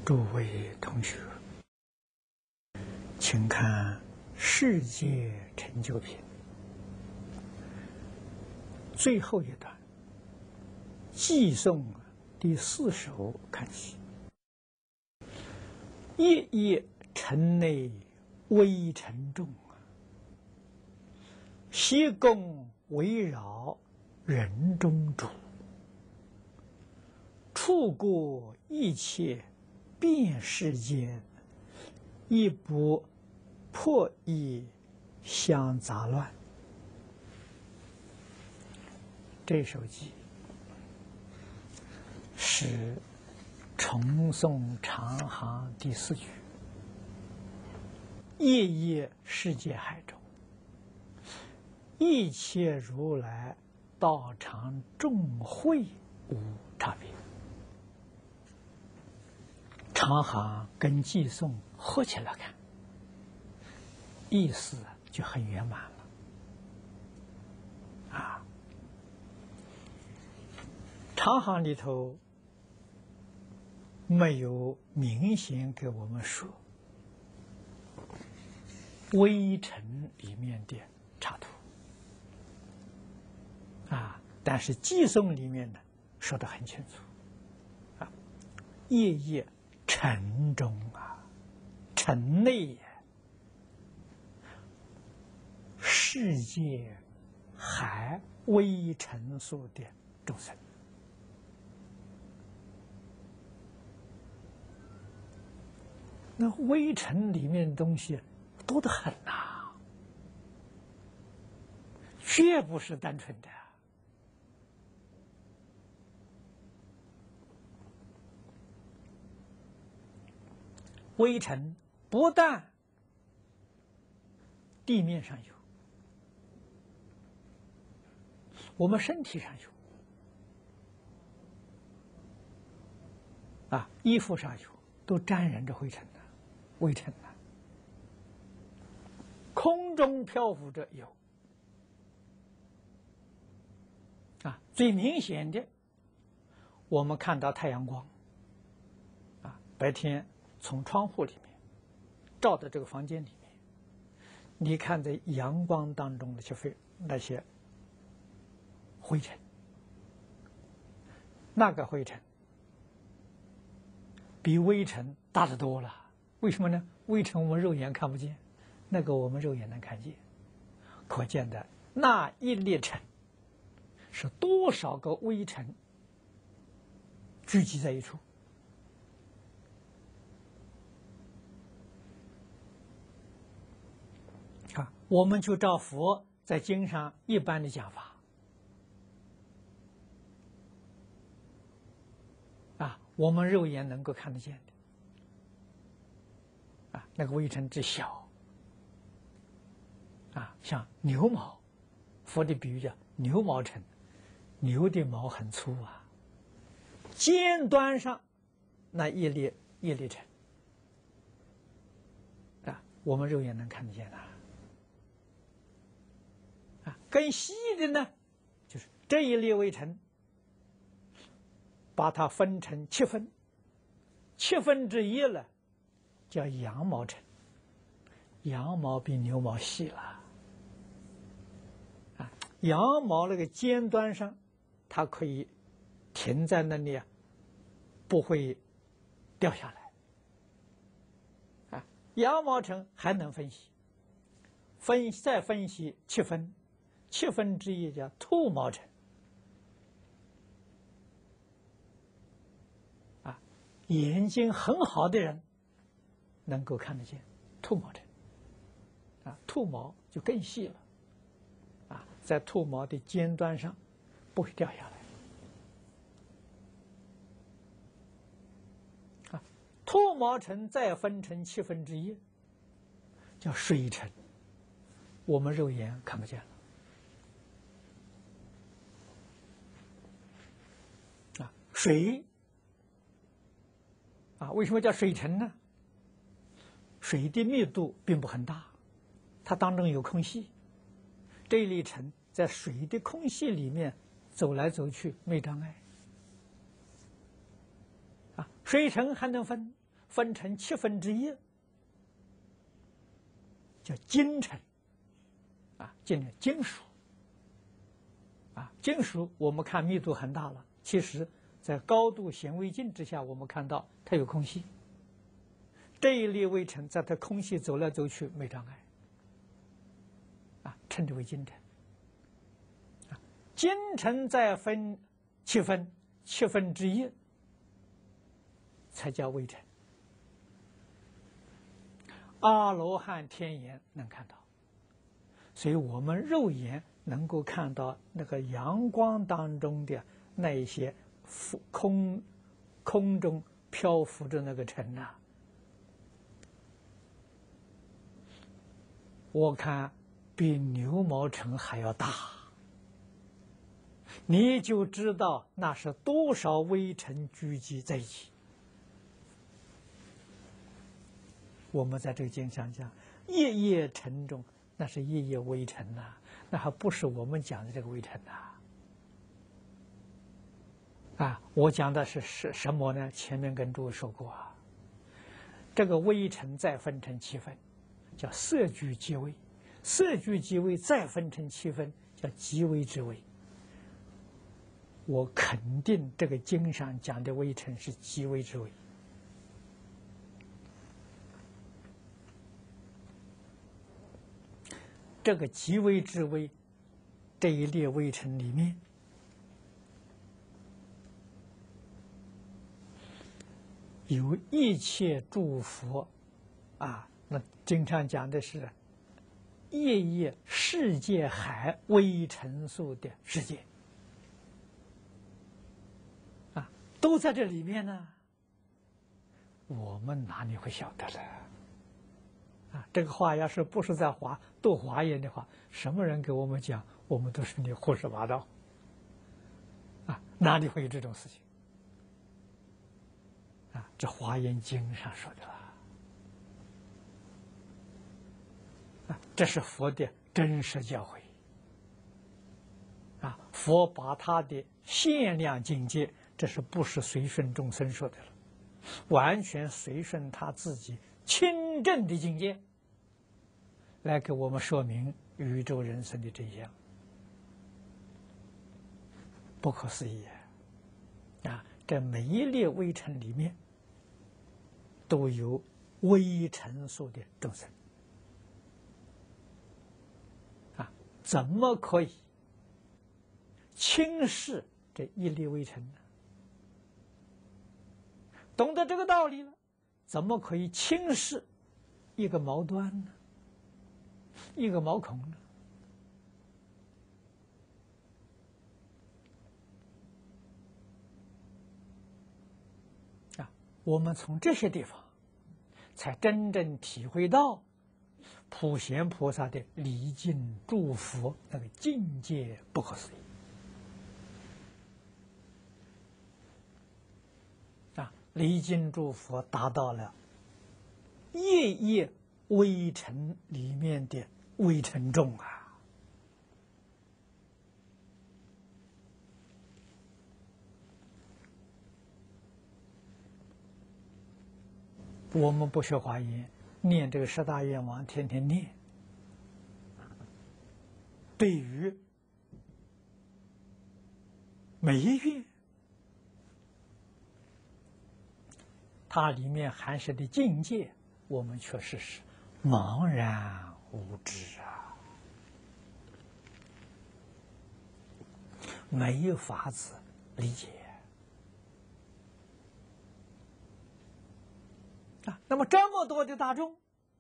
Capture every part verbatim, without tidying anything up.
诸位同学，请看《世界成就品》最后一段，寄颂第四首看起。夜夜城内微尘众啊，西宫围绕人中主，触过一切遍世间，亦不破意相杂乱。这首偈是重诵长行第四句。夜夜世界海中，一切如来道场众会无差别。长行跟寄颂合起来看，意思就很圆满了啊。长行里头没有明显给我们说微尘里面的插图啊，但是寄颂里面呢说得很清楚啊，夜夜城中啊，城内也，世界海微尘所的众生。那微尘里面的东西多得很呐、啊，绝不是单纯的。微尘不但地面上有，我们身体上有，啊，衣服上有，都沾染着灰尘的。微尘啊，空中漂浮着有啊，最明显的，我们看到太阳光啊，白天从窗户里面照到这个房间里面，你看在阳光当中的些飞那些灰尘，那个灰尘比微尘大得多了。为什么呢？微尘我们肉眼看不见，那个我们肉眼能看见。可见的那一粒尘是多少个微尘聚集在一处啊！我们就照佛在经上一般的讲法啊，我们肉眼能够看得见的。啊，那个微尘之小，啊，像牛毛，佛的比喻叫牛毛尘，牛的毛很粗啊，尖端上那一粒一粒尘，啊，我们肉眼能看得见的，啊，更细的呢，就是这一粒微尘，把它分成七分，七分之一了。叫羊毛尘，羊毛比牛毛细了啊！羊毛那个尖端上，它可以停在那里啊，不会掉下来啊。羊毛尘还能分析，分再分析七分，七分之一叫兔毛尘啊。眼睛很好的人能够看得见兔毛尘啊，兔毛就更细了啊，在兔毛的尖端上不会掉下来啊。兔毛尘再分成七分之一，叫水尘，我们肉眼看不见了啊。水啊，为什么叫水尘呢？水的密度并不很大，它当中有空隙，这一粒尘在水的空隙里面走来走去没障碍啊。水尘还能分， 分成七分之一，叫金尘。啊，金金属。啊，金属我们看密度很大了，其实在高度显微镜之下，我们看到它有空隙。这一粒微尘在它空隙走来走去没障碍。啊，称之为金尘。啊，金尘再分七分，七分之一才叫微尘。阿罗汉天眼能看到，所以我们肉眼能够看到那个阳光当中的那一些浮空空中漂浮着那个尘呐、啊，我看比牛毛尘还要大，你就知道那是多少微尘聚集在一起。我们在这个经上讲，夜夜尘中，那是夜夜微尘呐、啊，那还不是我们讲的这个微尘呐、啊。啊，我讲的是是什么呢？前面跟诸位说过啊，这个微尘再分成七分，叫色聚即微；色聚即微再分成七分，叫即微之微。我肯定这个经上讲的微尘是即微之微。这个极微之微，这一列微尘里面，有一切诸佛啊，那经常讲的是夜夜世界海微尘数的世界啊，都在这里面呢。我们哪里会晓得了？啊，这个话要是不是在华读华严的话，什么人给我们讲，我们都是你胡说八道。啊，哪里会有这种事情？啊，这华严经上说的啦。啊，这是佛的真实教诲。啊，佛把他的限量境界，这是不是随顺众生说的了？完全随顺他自己清正的境界，来给我们说明宇宙人生的真相，不可思议啊！这每一列微尘里面，都有微尘数的众生啊，怎么可以轻视这一粒微尘呢？懂得这个道理了，怎么可以轻视一个毛端呢？一个毛孔呢？啊，我们从这些地方，才真正体会到普贤菩萨的礼敬祝福那个境界不可思议。礼敬诸佛达到了夜夜微尘里面的微尘众啊！我们不学华严，念这个十大愿望，天天念，对于每一愿，它里面含摄的境界，我们确实是茫然无知啊，没法子理解啊。那么这么多的大众，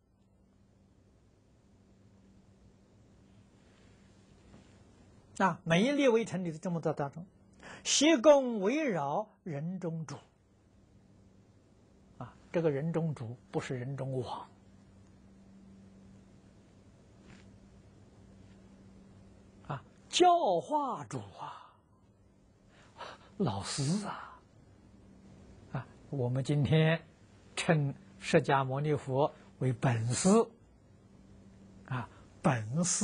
啊，每一列微尘里的这么多大众，悉共围绕人中主。这个人中主不是人中王啊，教化主啊，老师啊，啊，我们今天称释迦牟尼佛为本师啊，本师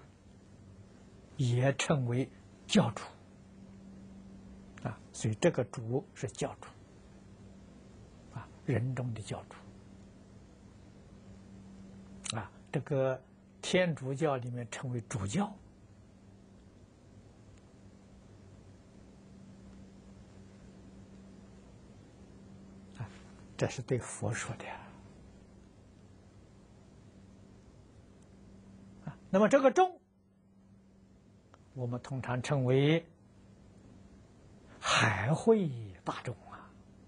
也称为教主啊，所以这个主是教主。 人中的教主啊，这个天主教里面称为主教啊，这是对佛说的啊。那么这个众，我们通常称为海会大众啊，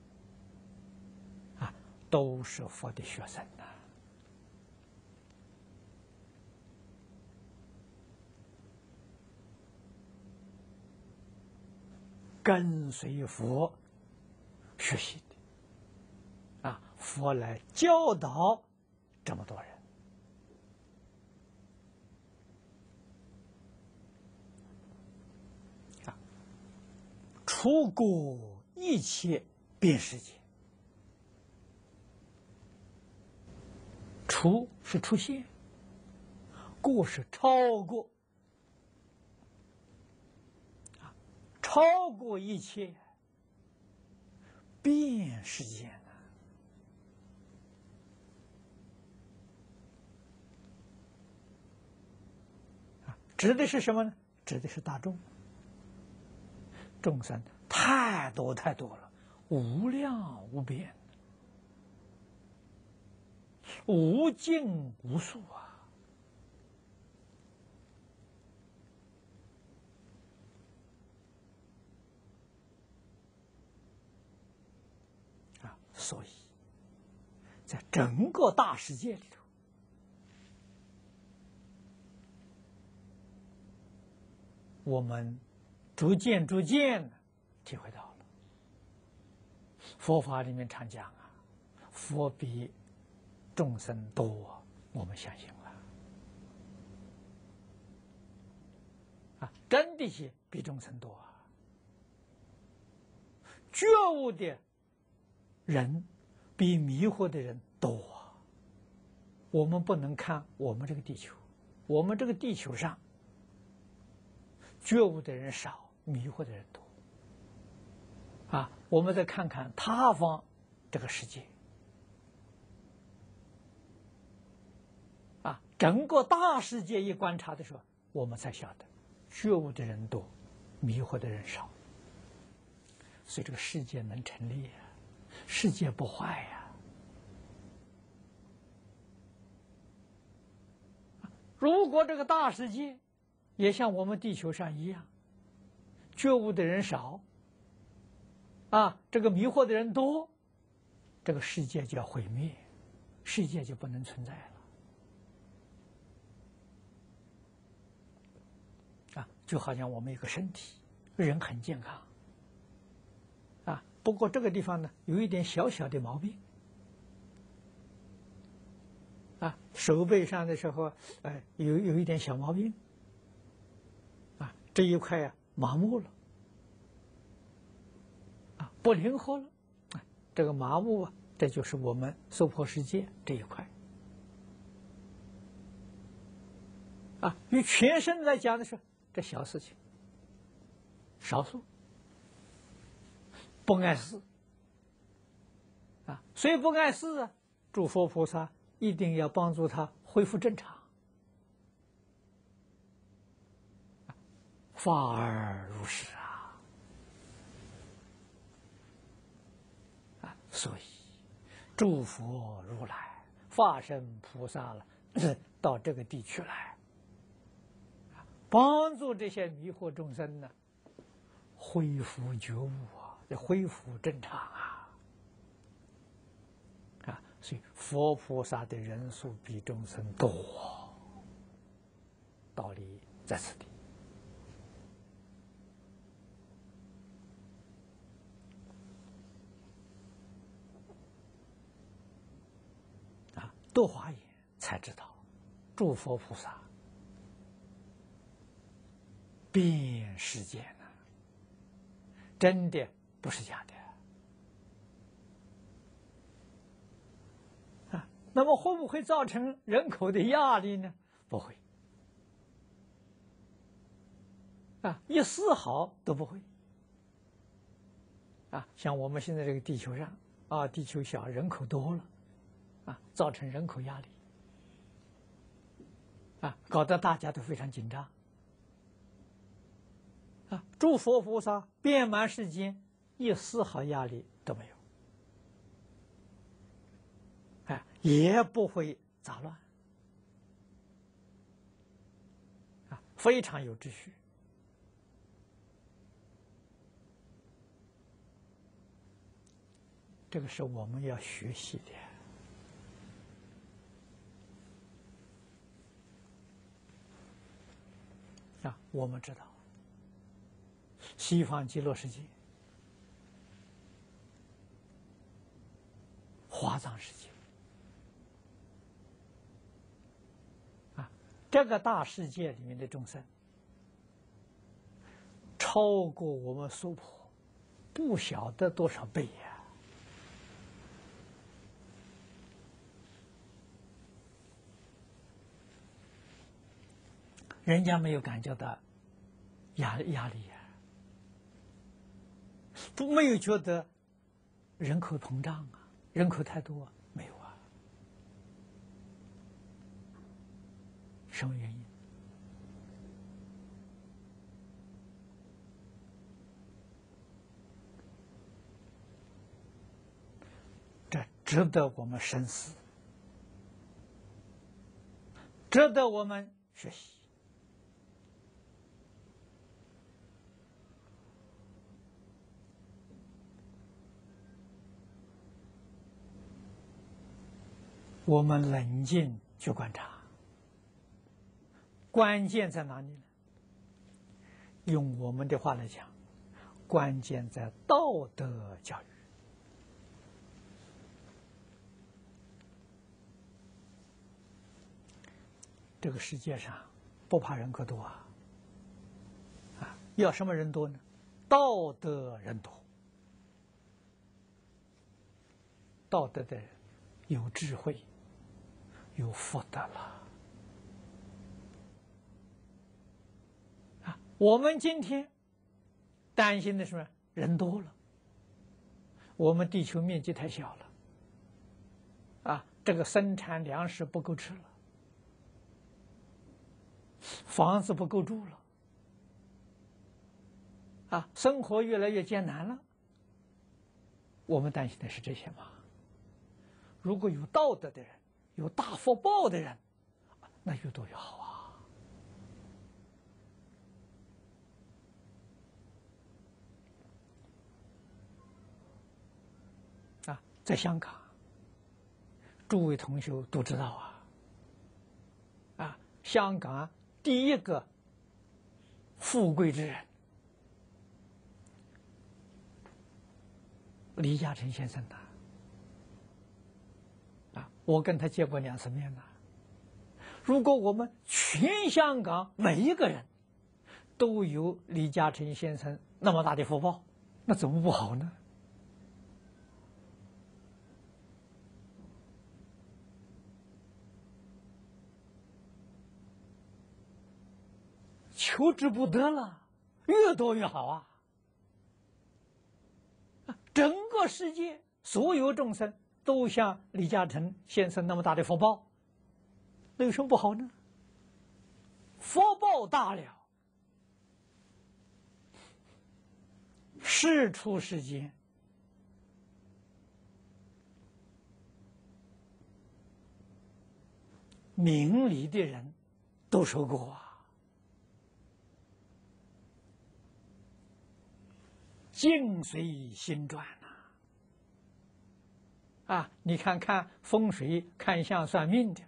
啊，都是佛的学生呐、啊。跟随佛学习的啊，佛来教导这么多人啊，出过一切遍世界。出是出现，过是超过。超过一切，遍世界呢？啊，指的是什么呢？指的是大众，众生太多太多了，无量无边，无尽无数啊！所以，在整个大世界里头，我们逐渐逐渐体会到了，佛法里面常讲啊，佛比众生多，我们相信了啊，真的是比众生多啊，觉悟的人比迷惑的人多啊！我们不能看我们这个地球，我们这个地球上觉悟的人少，迷惑的人多啊！我们再看看他方这个世界啊，整个大世界一观察的时候，我们才晓得觉悟的人多，迷惑的人少，所以这个世界能成立啊！世界不坏呀、啊！如果这个大世界也像我们地球上一样，觉悟的人少，啊，这个迷惑的人多，这个世界就要毁灭，世界就不能存在了。啊，就好像我们一个身体，人很健康。不过这个地方呢，有一点小小的毛病，啊，手背上的时候，哎，有有一点小毛病，啊，这一块呀、啊、麻木了，啊，不灵活了，啊，这个麻木啊，这就是我们娑婆世界这一块，啊，与全身来讲的是这小事情，少数。不碍事啊，虽不碍事啊，诸佛菩萨一定要帮助他恢复正常。法尔如是啊，啊，所以诸佛如来化身菩萨了，到这个地区来，帮助这些迷惑众生呢，恢复觉悟啊。恢复正常啊！啊，所以佛菩萨的人数比众生多，道理在此地。啊，多华严才知道，诸佛菩萨遍世界呢，真的。不是假的啊，那么会不会造成人口的压力呢？不会啊，一丝毫都不会啊。像我们现在这个地球上啊，地球小，人口多了，啊，造成人口压力，啊，搞得大家都非常紧张，啊，诸佛菩萨遍满世间，一丝毫压力都没有，哎，也不会杂乱，啊，非常有秩序。这个是我们要学习的啊！我们知道，西方极乐世界、华藏世界啊，这个大世界里面的众生，超过我们娑婆不晓得多少倍呀！人家没有感觉到压压力呀、啊，都没有觉得人口膨胀啊，人口太多啊，没有啊。什么原因？这值得我们深思，值得我们学习。我们冷静去观察，关键在哪里呢？用我们的话来讲，关键在道德教育。这个世界上不怕人口多啊，啊，要什么人多呢？道德人多，道德的人有智慧。有福德了啊！我们今天担心的是什么？人多了，我们地球面积太小了啊！这个生产粮食不够吃了，房子不够住了啊！生活越来越艰难了。我们担心的是这些吗？如果有道德的人，有大福报的人，那越多越好啊！啊，在香港，诸位同学都知道啊，啊，香港第一个富贵之人，李嘉诚先生呐。我跟他见过两次面了。如果我们全香港每一个人都有李嘉诚先生那么大的福报，那怎么不好呢？求之不得了，越多越好啊！整个世界所有众生都像李嘉诚先生那么大的福报，那有什么不好呢？福报大了，事出世间，明理的人都受过啊，境随心转。啊，你看看风水、看相、算命的，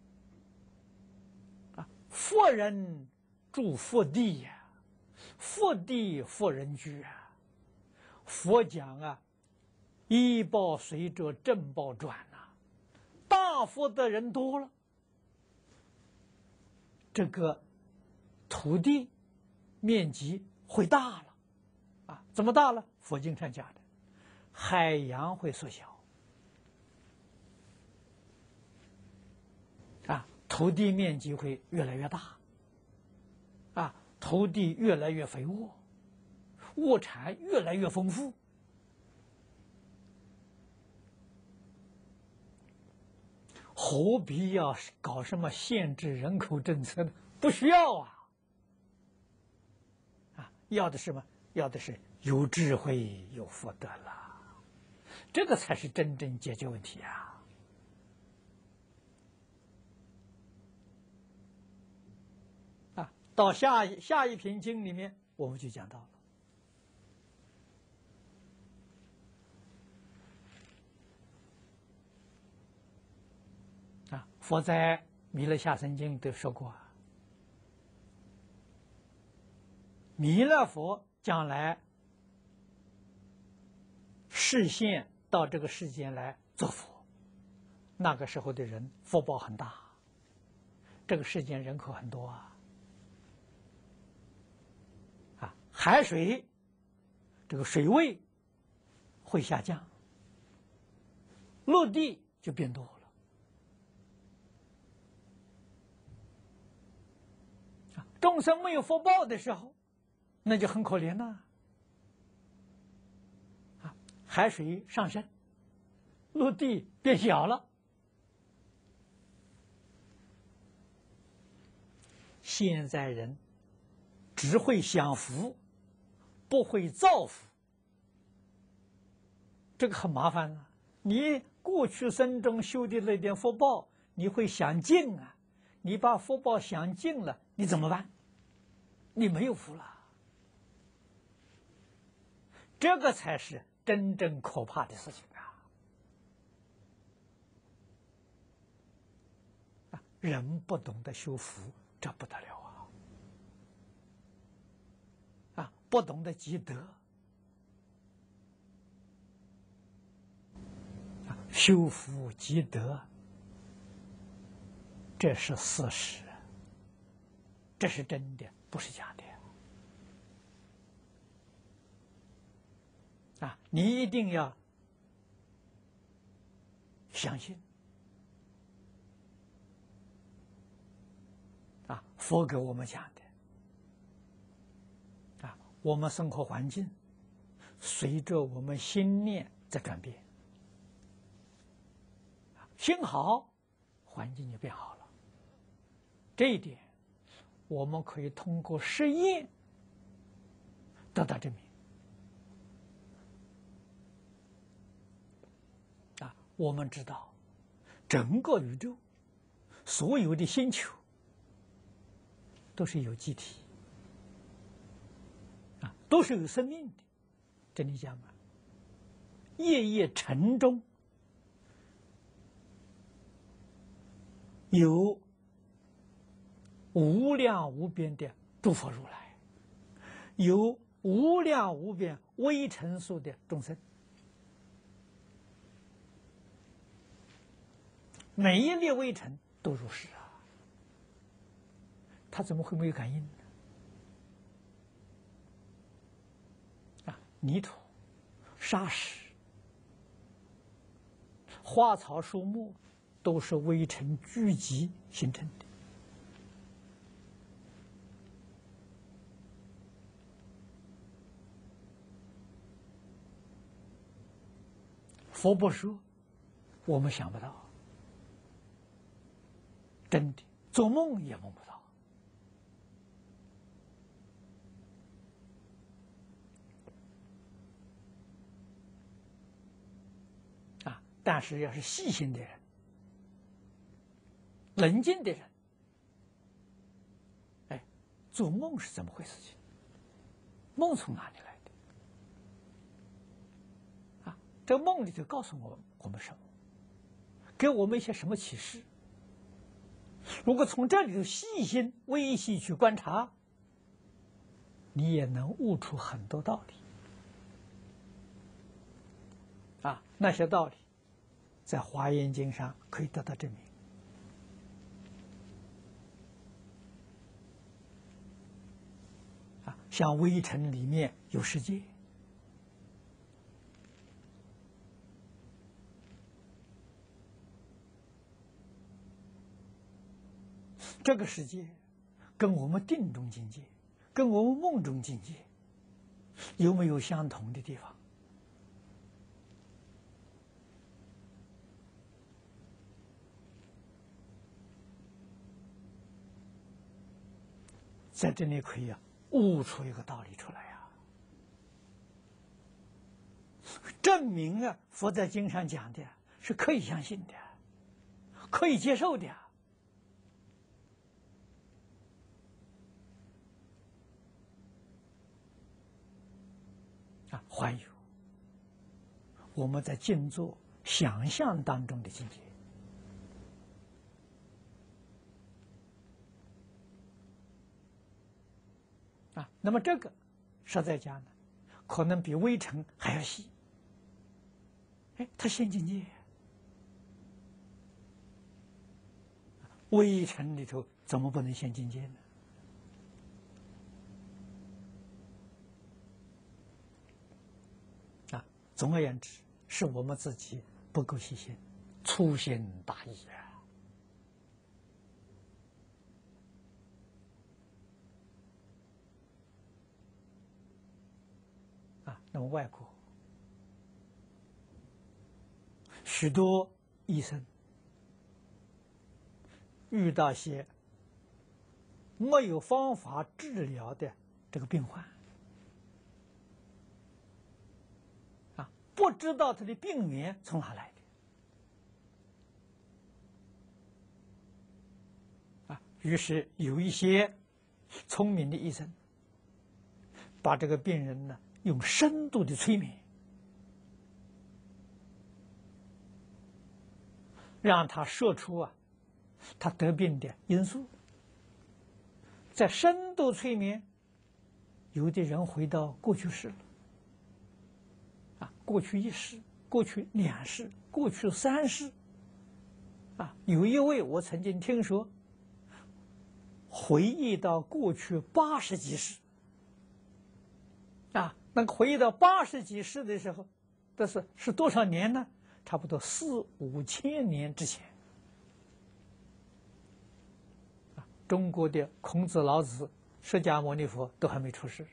啊，富人住福地呀，福地福人居啊。佛讲啊，医报随着正报转呐、啊，大福的人多了，这个土地面积会大了，啊，怎么大了？佛经上讲的，海洋会缩小。啊，土地面积会越来越大，啊，土地越来越肥沃，物产越来越丰富， 何必要搞什么限制人口政策呢？不需要啊！啊，要的是什么？要的是有智慧、有福德了，这个才是真正解决问题啊！啊，到下一下一篇经里面，我们就讲到了。啊，佛在《弥勒下生经》都说过啊，弥勒佛将来示现到这个世间来做佛，那个时候的人福报很大，这个世间人口很多啊，啊，海水这个水位会下降，陆地就变多了。众生没有福报的时候，那就很可怜呐！啊，海水上升，陆地变小了。现在人只会享福，不会造福，这个很麻烦啊！你过去生中修的那点福报，你会享尽啊！你把福报享尽了，你怎么办？你没有福了，这个才是真正可怕的事情啊！人不懂得修福，这不得了啊！啊，不懂得积德，啊，修福积德，这是事实，这是真的，不是假的。啊，你一定要相信啊，佛给我们讲的啊，我们生活环境随着我们心念在转变，心好，环境就变好了。这一点，我们可以通过实验得到证明。啊，我们知道，整个宇宙所有的星球都是有机体，啊，都是有生命的。这里讲啊，夜夜晨中有无量无边的诸佛如来，有无量无边微尘数的众生，每一粒微尘都如是啊，他怎么会没有感应呢？啊，泥土、沙石、花草树木，都是微尘聚集形成的。佛不说，我们想不到。真的，做梦也梦不到。啊！但是要是细心的人、冷静的人，哎，做梦是怎么回事情？梦从哪里来的？啊，这个梦里头告诉我们我们什么？给我们一些什么启示？如果从这里头细心微细去观察，你也能悟出很多道理。啊，那些道理在《华严经》上可以得到证明。啊，像微尘里面有世界，这个世界跟我们定中境界、跟我们梦中境界有没有相同的地方？ 在这里可以啊悟出一个道理出来呀、啊，证明啊佛在经上讲的是可以相信的，可以接受的。啊，还有我们在静坐想象当中的境界啊，那么这个实在讲呢，可能比微尘还要细。哎，他现境界，微尘里头怎么不能现境界呢？啊，总而言之，是我们自己不够细心，粗心大意啊。啊，那么外国许多医生遇到些没有方法治疗的这个病患，啊，不知道他的病源从哪来的，啊，于是有一些聪明的医生把这个病人呢用深度的催眠，让他说出啊他得病的因素。在深度催眠，有的人回到过去世了，啊，过去一世，过去两世，过去三世，啊，有一位我曾经听说，回忆到过去八十几世，啊，那个回忆到八十几世的时候，这是是多少年呢？差不多四五千年之前。啊，中国的孔子、老子、释迦牟尼佛都还没出世，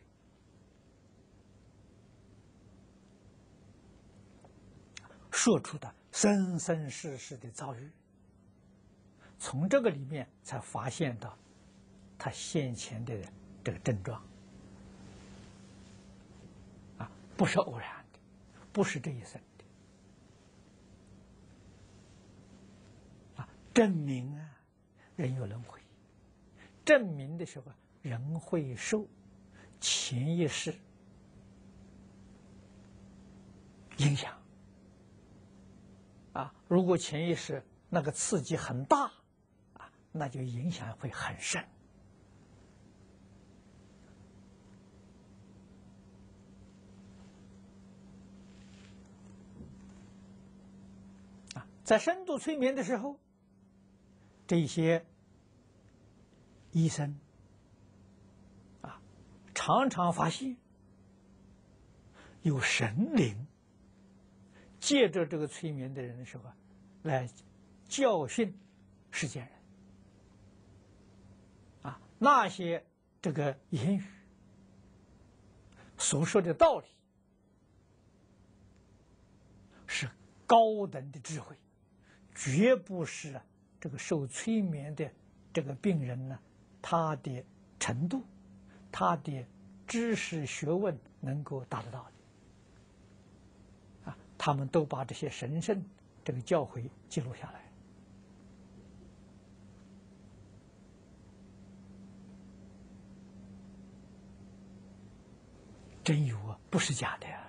说出的生生世世的遭遇，从这个里面才发现到他先前的这个症状。啊，不是偶然的，不是这一生的。啊，证明啊，人有轮回，证明的时候，人会受前一世影响。啊，如果前一世那个刺激很大，啊，那就影响会很深。在深度催眠的时候，这些医生啊，常常发现有神灵借着这个催眠的人的时候，来教训世间人。啊，那些这个言语所说的道理，是高等的智慧。绝不是这个受催眠的这个病人呢，他的程度、他的知识学问能够达得到的。啊，他们都把这些神圣这个教诲记录下来。真有啊，不是假的呀。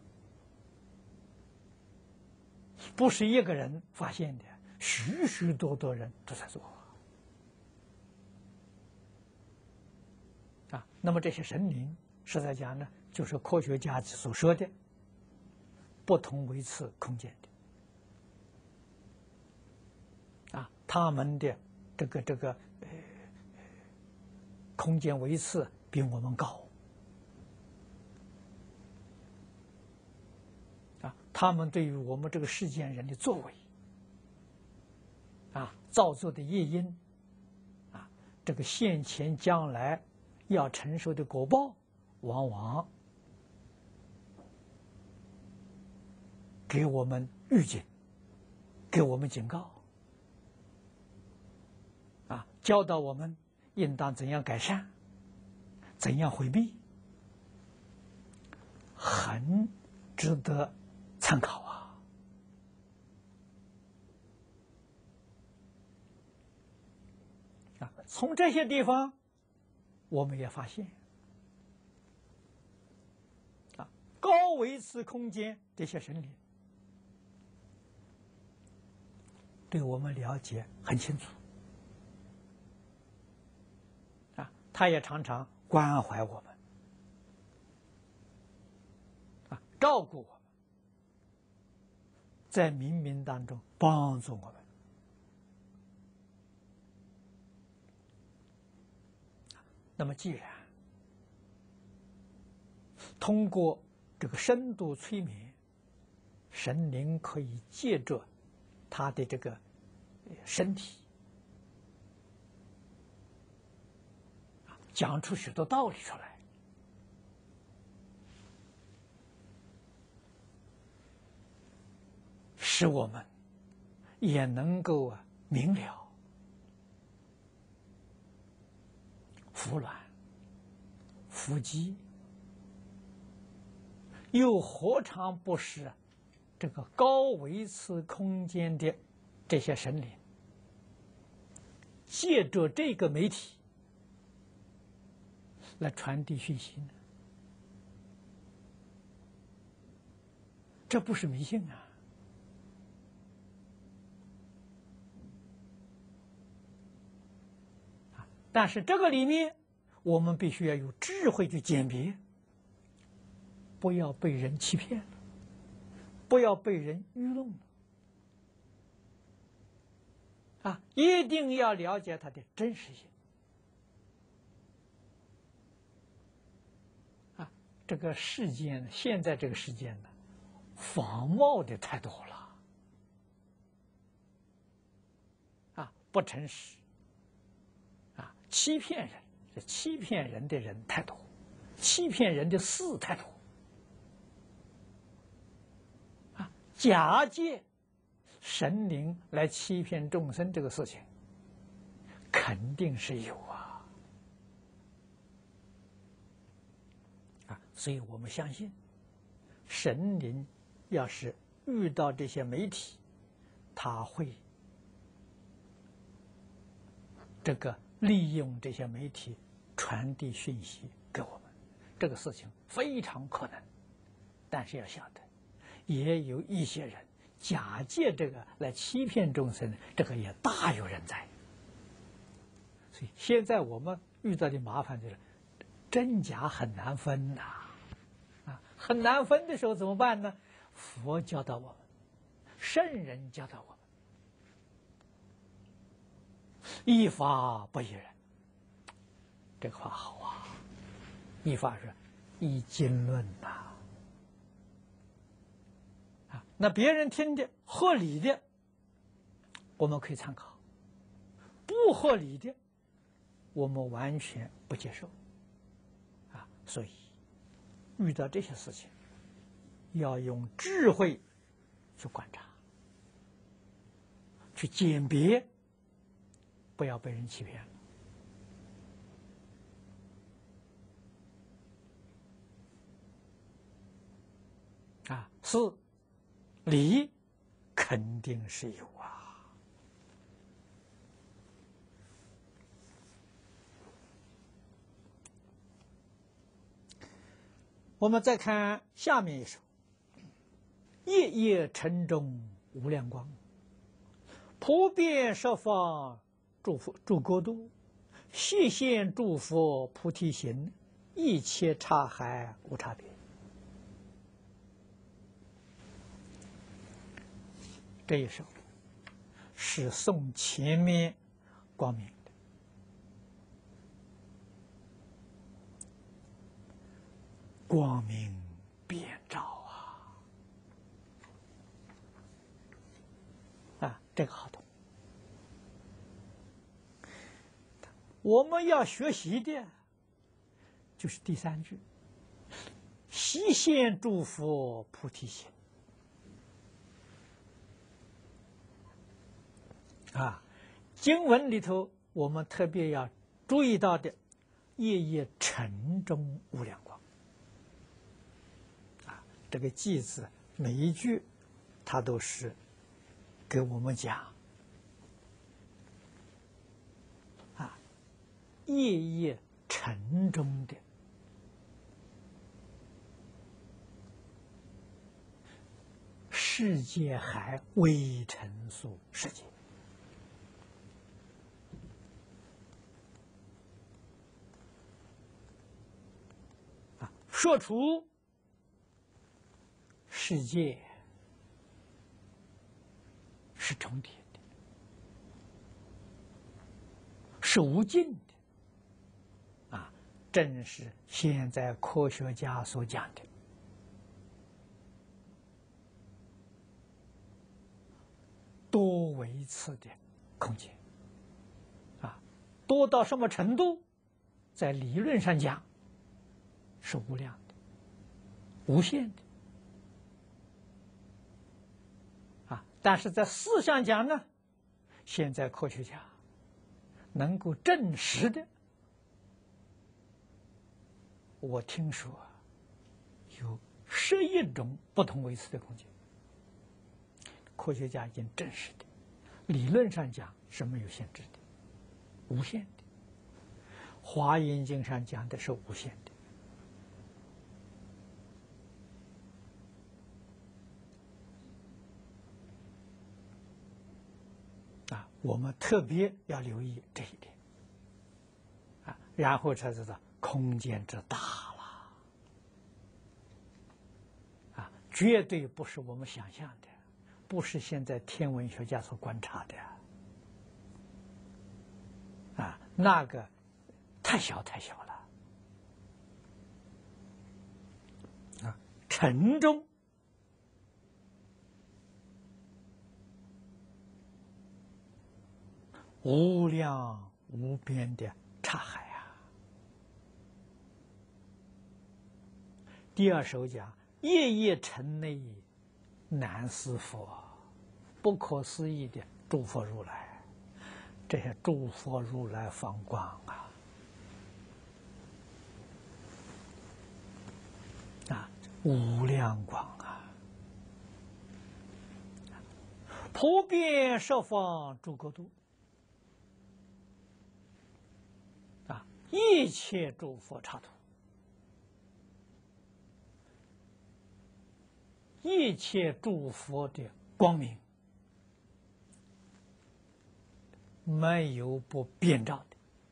不是一个人发现的，许许多多人都在做。啊，那么这些神灵，实在讲呢，就是科学家所说的不同维次空间的。啊，他们的这个这个呃空间维次比我们高。他们对于我们这个世间人的作为，啊，造作的业因，啊，这个现前将来要承受的果报，往往给我们预警，给我们警告，啊，教导我们应当怎样改善， 怎样回避，很值得参考啊！啊，从这些地方，我们也发现，啊，高维次空间这些神灵，对我们了解很清楚，啊，他也常常关怀我们，啊，照顾我们，在冥冥当中帮助我们。那么，既然通过这个深度催眠，神灵可以借着他的这个身体，讲出许多道理出来，使我们也能够啊明了服软、伏击，又何尝不是这个高维次空间的这些神灵，借着这个媒体来传递讯息呢？这不是迷信啊！但是这个里面，我们必须要有智慧去鉴别，不要被人欺骗了，不要被人愚弄了，啊，一定要了解它的真实性。啊，这个世间，现在这个世间呢，仿冒的太多了，啊，不诚实。欺骗人，这欺骗人的人太多，欺骗人的事太多，啊，假借神灵来欺骗众生这个事情，肯定是有啊，啊，所以我们相信，神灵要是遇到这些媒体，他会这个。利用这些媒体传递讯息给我们，这个事情非常可能。但是要晓得，也有一些人假借这个来欺骗众生，这个也大有人在。所以现在我们遇到的麻烦就是真假很难分呐，啊，很难分的时候怎么办呢？佛教导我们，圣人教导我们。依法不依人，这个话好啊！依法是依经论呐，啊，那别人听的合理的，我们可以参考；不合理的，我们完全不接受。啊，所以遇到这些事情，要用智慧去观察，去鉴别。不要被人欺骗了啊！是理肯定是有啊。我们再看下面一首：夜夜晨钟无量光，普遍十方。诸佛诸国度，悉现诸佛菩提心，一切差海无差别。这一首是宋前面光明的，光明遍照啊！啊，这个好懂。我们要学习的，就是第三句：悉现诸佛菩提心。啊，经文里头我们特别要注意到的， 夜夜晨中无量光。啊，这个偈字每一句，它都是给我们讲啊，夜夜晨中的世界海微尘数世界。说出世界是终点的，是无尽的，啊，正是现在科学家所讲的多维次的空间，啊，多到什么程度？在理论上讲，是无量的、无限的，啊！但是在事上讲呢，现在科学家能够证实的，我听说有十一种不同维次的空间，科学家已经证实的，理论上讲是没有限制的，无限的。华严经上讲的是无限的。啊，我们特别要留意这一点，啊，然后才知道空间之大了，啊，绝对不是我们想象的，不是现在天文学家所观察的，啊，那个太小太小了，啊，晨中。无量无边的刹海啊！第二首讲夜夜城内难思佛，不可思议的诸佛如来，这些诸佛如来放光啊！啊，无量光啊！普遍十方诸国度。一切诸佛刹土，一切诸佛的光明，没有不遍照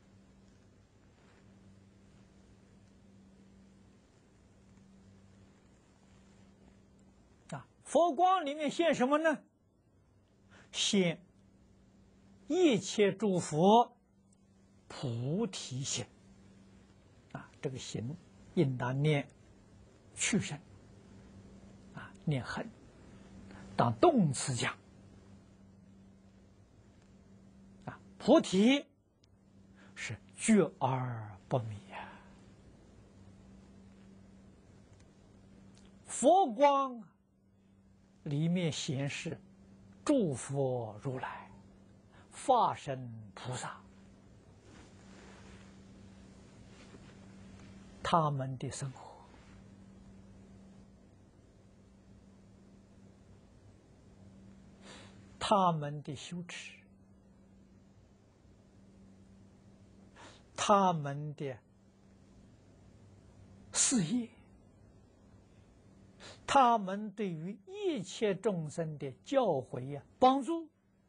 的。啊，佛光里面现什么呢？现一切诸佛菩提心。啊，这个心应当念去声，啊，念恨，当动词讲。啊，菩提是觉而不迷呀，佛光里面显示诸佛如来、法身菩萨。他们的生活，他们的修持，他们的事业，他们对于一切众生的教诲呀、帮助，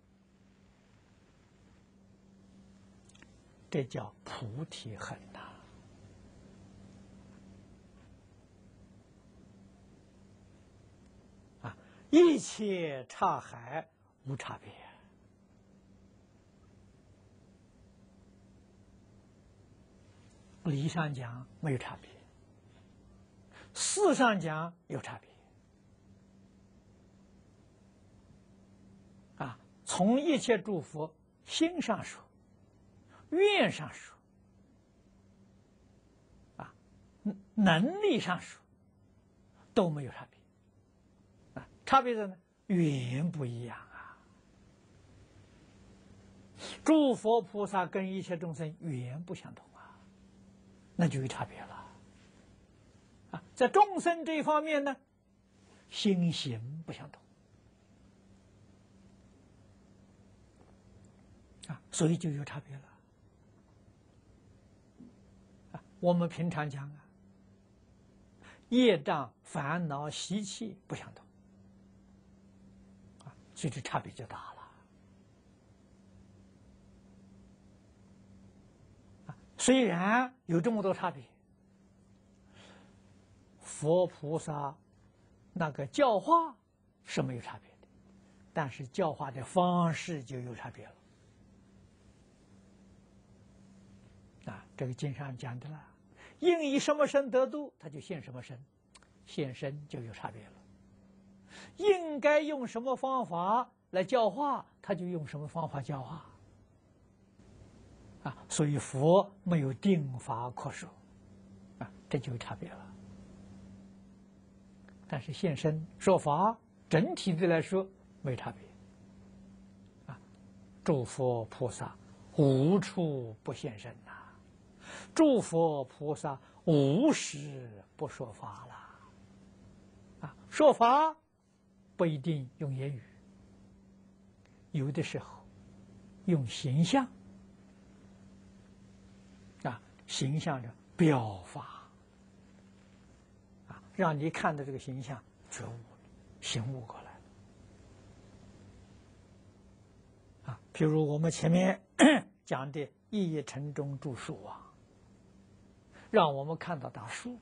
这叫菩提恨呐。一切刹海无差别，理上讲没有差别，事上讲有差别。啊，从一切诸佛心上说，愿上说，啊，能力上说，都没有差别。差别在呢，远不一样啊！诸佛菩萨跟一切众生远不相同啊！ 那就有差别了。啊，在众生这一方面呢，心行不相同。啊，所以就有差别了。啊，我们平常讲啊，业障、烦恼、习气不相同。啊，所以这差别就大了。啊，虽然有这么多差别，佛菩萨那个教化是没有差别的，但是教化的方式就有差别了。啊，这个经上讲的了，应以什么身得度，他就现什么身，现身就有差别了。应该用什么方法来教化，他就用什么方法教化。啊，所以佛没有定法可说，啊，这就有差别了。但是现身说法，整体的来说没差别。啊，诸佛菩萨无处不现身呐、啊，诸佛菩萨无时不说法了。啊，说法不一定用言语，有的时候用形象。啊，形象的表法。让你看到这个形象觉悟了，醒悟过来了。啊，譬如我们前面讲的一城中住树啊，让我们看到大树，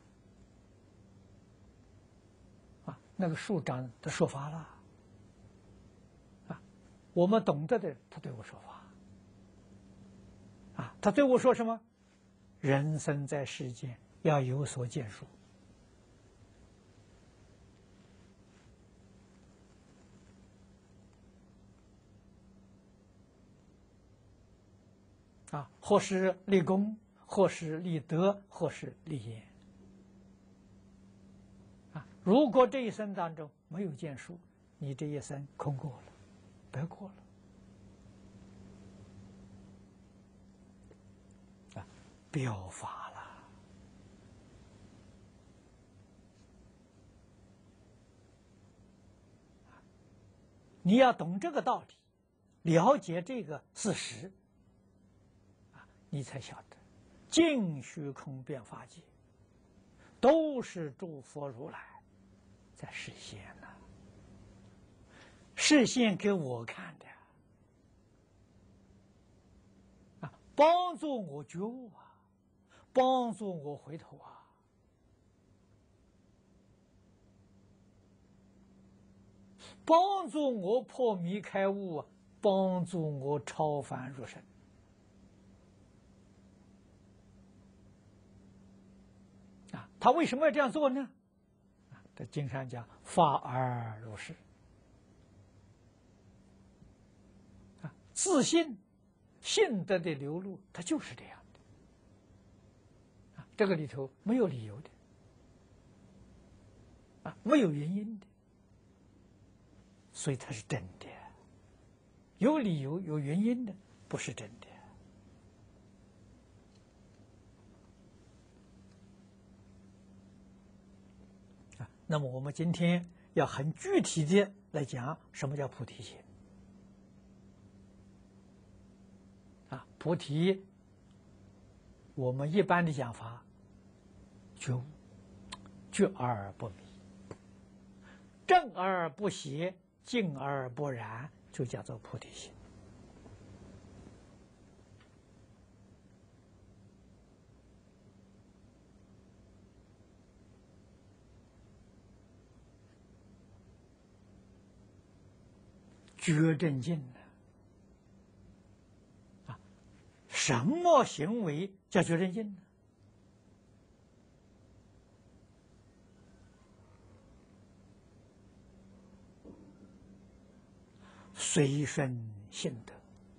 啊，那个树长的说法了，啊，我们懂得的，他对我说法，啊，他对我说什么？人生在世间要有所建树。啊，或是立功，或是立德，或是立言。啊，如果这一生当中没有建树，你这一生空过了，白过了。啊，表法了。你要懂这个道理，了解这个事实。你才晓得，尽虚空遍法界，都是诸佛如来在示现呢、啊，示现给我看的啊，帮助我觉悟啊，帮助我回头啊，帮助我破迷开悟啊，帮助我超凡入圣。他为什么要这样做呢？在经上讲法而如是。啊，自信信德的流露，它就是这样的。啊，这个里头没有理由的，啊，没有原因的，所以它是真的。有理由、有原因的，不是真的。那么我们今天要很具体的来讲，什么叫菩提心？啊，菩提，我们一般的讲法，觉悟，觉而不迷，正而不邪，静而不染，就叫做菩提心。觉正境呢？啊，什么行为叫觉正境呢？随顺性德，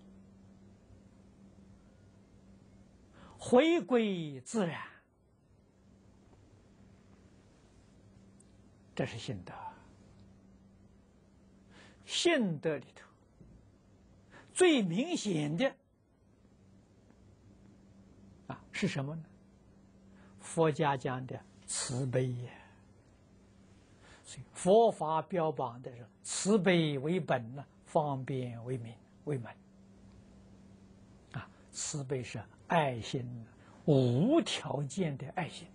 回归自然，这是性德。性德里头最明显的啊是什么呢？ 佛家讲的慈悲也。所以佛法标榜的是慈悲为本呢，方便为名为门。啊，慈悲是爱心，无条件的爱心。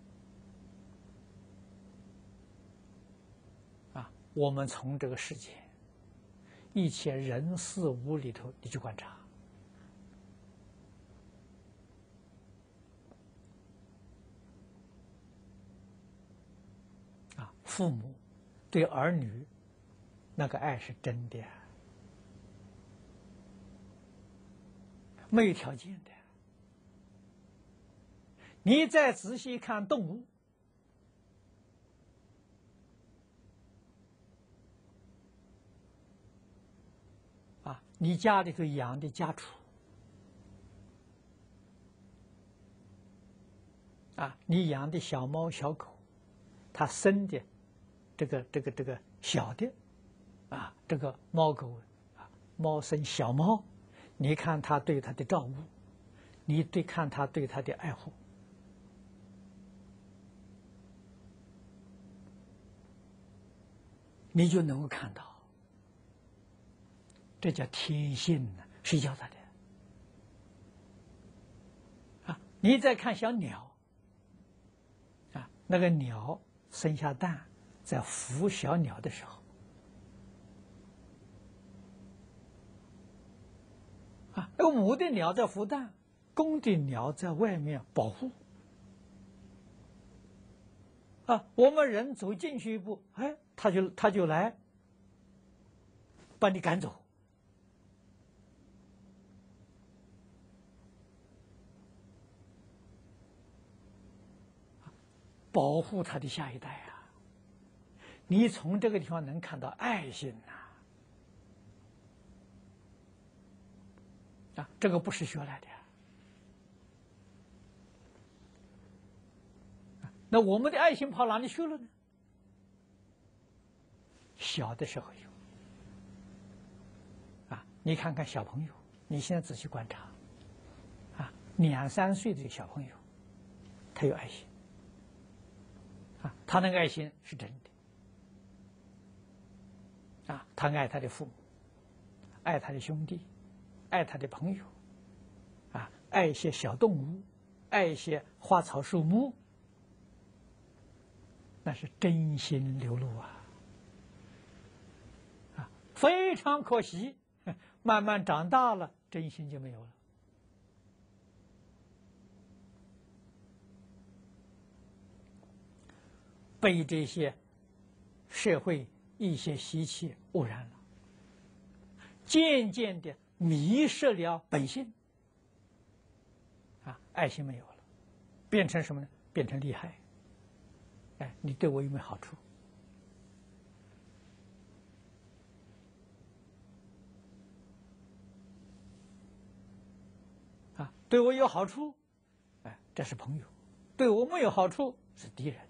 啊，我们从这个世界一切人事物里头，你去观察。啊，父母对儿女那个爱是真的，没有条件的。你再仔细看动物，啊，你家里头养的家畜，啊，你养的小猫小狗，它生的这个这个这个小的，啊，这个猫狗啊，猫生小猫，你看它对它的照顾，你对看它对它的爱护，你就能够看到，这叫天性呢，谁教他的？啊，你再看小鸟，啊，那个鸟生下蛋，在孵小鸟的时候，啊，那个母的鸟在孵蛋，公的鸟在外面保护。啊，我们人走进去一步，哎，他就他就来把你赶走。保护他的下一代啊！你从这个地方能看到爱心呐！啊，这个不是学来的。那我们的爱心跑哪里去了呢？小的时候有，啊，你看看小朋友，你现在仔细观察，啊，两三岁的小朋友，他有爱心，啊，他那个爱心是真的，啊，他爱他的父母，爱他的兄弟，爱他的朋友，啊，爱一些小动物，爱一些花草树木。那是真心流露啊！啊，非常可惜，慢慢长大了，真心就没有了。被这些社会一些习气污染了，渐渐的迷失了本性。啊，爱心没有了，变成什么呢？变成利害。哎，你对我有没有好处？啊，对我有好处，哎，这是朋友；对我没有好处，是敌人。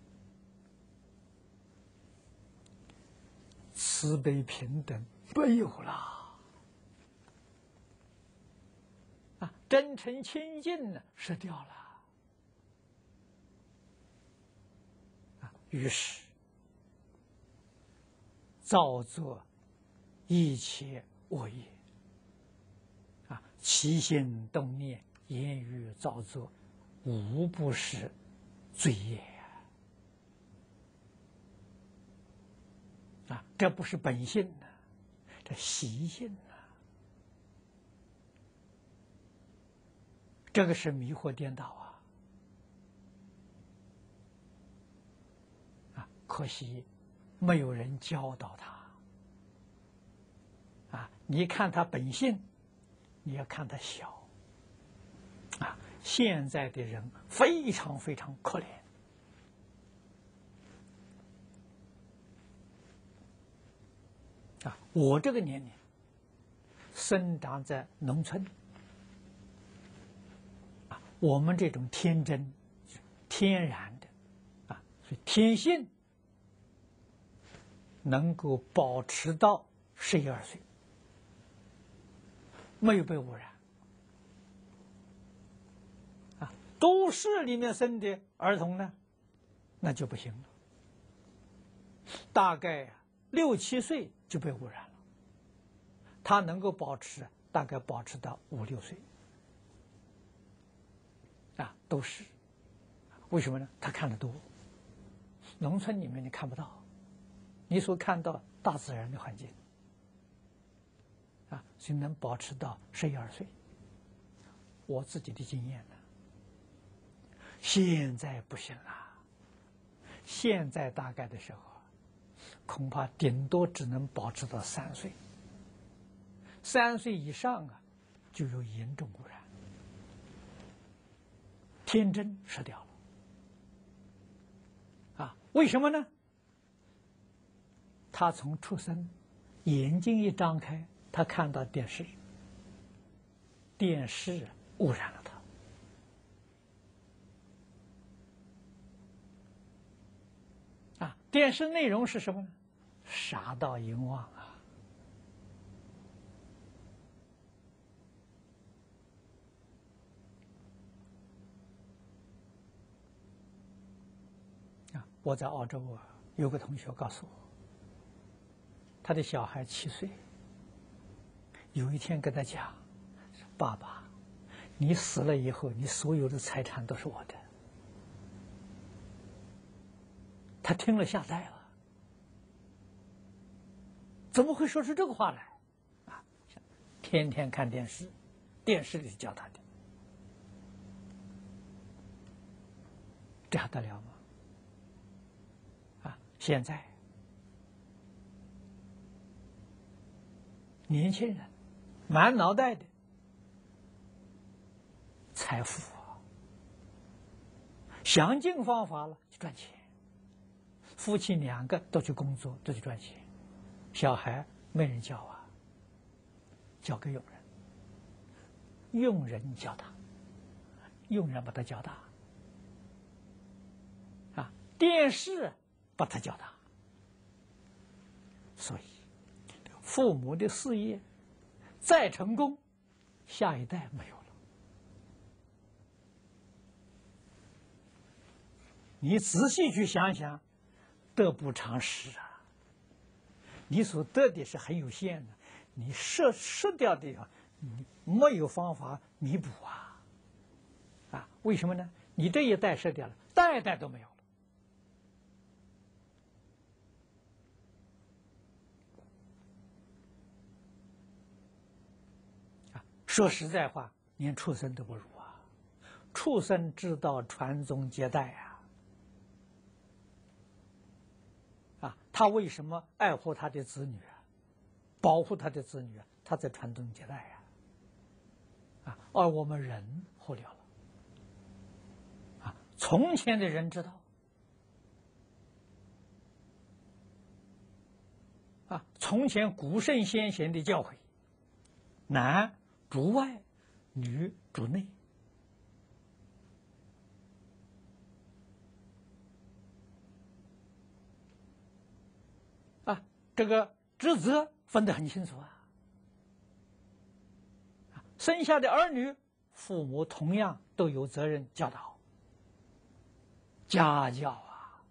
慈悲平等没有了，啊，真诚清净呢失掉了。于是，造作一切恶业，啊，起心动念、言语造作，无不是罪业呀！啊，这不是本性呐，这习性呐，这个是迷惑颠倒啊！可惜，没有人教导他。啊，你看他本性，你要看他小。啊，现在的人非常非常可怜。啊，我这个年龄，生长在农村。啊，我们这种天真、天然的，啊，所以天性。能够保持到十一二岁，没有被污染，啊， 都市里面生的儿童呢，那就不行了。大概呀、啊、六七岁就被污染了，他能够保持大概保持到五六岁。啊，都是。为什么呢？他看得多。农村里面你看不到，你所看到大自然的环境。啊，所以能保持到十一二岁。我自己的经验呢，现在不行了。现在大概的时候，恐怕顶多只能保持到三岁。三岁以上啊，就有严重污染，天真失掉了。啊，为什么呢？他从出生，眼睛一张开，他看到电视，电视污染了他。啊，电视内容是什么呢？杀盗淫妄啊！啊，我在澳洲啊，有个同学告诉我，他的小孩七岁，有一天跟他讲：“爸爸，你死了以后，你所有的财产都是我的。”他听了吓呆了。怎么会说出这个话来？啊，天天看电视，电视里教他的，这还得了吗？啊，现在年轻人满脑袋的财富啊，想尽方法了去赚钱，夫妻两个都去工作，都去赚钱。小孩没人教啊，交给佣人，佣人教他，佣人把他教大，啊，电视把他教大，所以父母的事业再成功，下一代没有了。你仔细去想想，得不偿失啊！你所得的是很有限的，你失失掉的啊，你没有方法弥补啊！啊，为什么呢？你这一代失掉了，代代都没有了。啊，说实在话，连畜生都不如啊！畜生知道传宗接代啊！啊，他为什么爱护他的子女啊？保护他的子女啊？他在传宗接代呀！啊，而我们人忽略了。啊，从前的人知道。啊，从前古圣先贤的教诲，男主外，女主内。啊，这个职责分得很清楚啊。生下的儿女，父母同样都有责任教导，家教啊。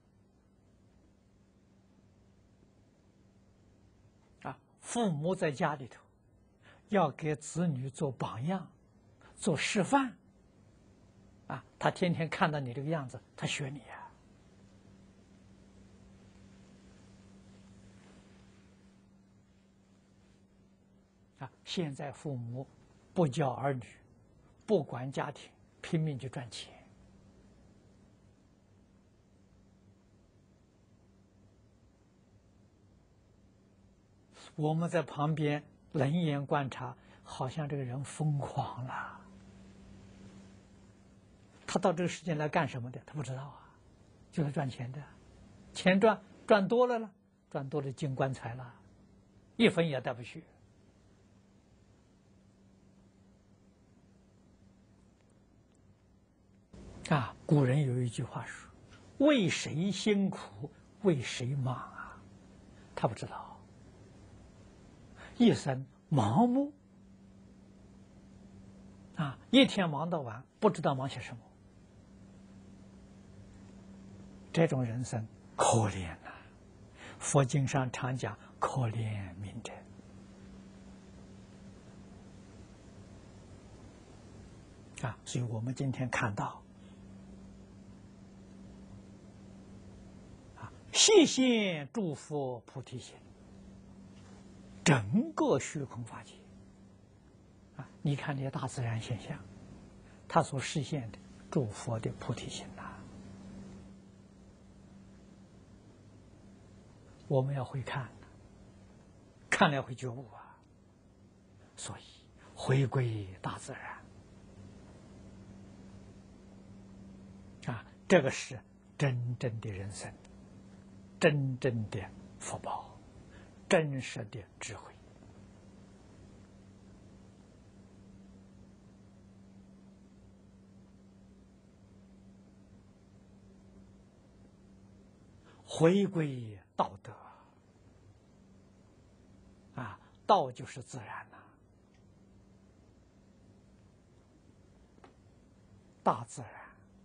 啊，父母在家里头要给子女做榜样，做示范。啊，他天天看到你这个样子，他学你啊。啊，现在父母不教儿女，不管家庭，拼命去赚钱。我们在旁边冷眼观察，好像这个人疯狂了。他到这个世界来干什么的？他不知道啊，就是赚钱的。钱赚赚多了了，赚多了进棺材了，一分也带不去。啊，古人有一句话说：“为谁辛苦，为谁忙啊？”他不知道，一生盲目啊，一天忙到晚，不知道忙些什么。 这种人生可怜呐、啊！佛经上常讲可怜悯者。啊，所以我们今天看到，啊，细现诸佛菩提心，整个虚空法界，啊，你看这些大自然现象，它所实现的诸佛的菩提心呐、啊，我们要会看，看了会觉悟啊，所以回归大自然。啊，这个是真正的人生，真正的福报，真实的智慧。回归道德啊，道就是自然呐、啊，大自然。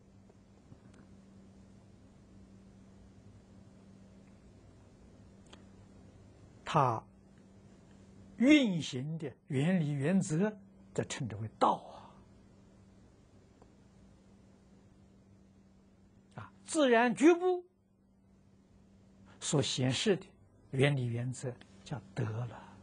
它运行的原理原则，这称之为道啊！啊，自然局部所显示的原理原则叫德了。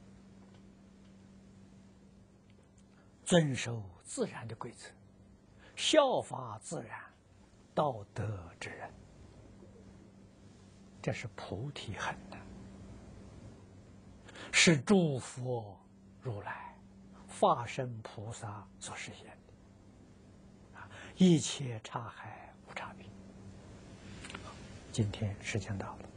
遵守自然的规则，效法自然，道德之人，这是菩提恒的。是诸佛如来化身菩萨所实现的，啊，一切刹海无差别。今天时间到了。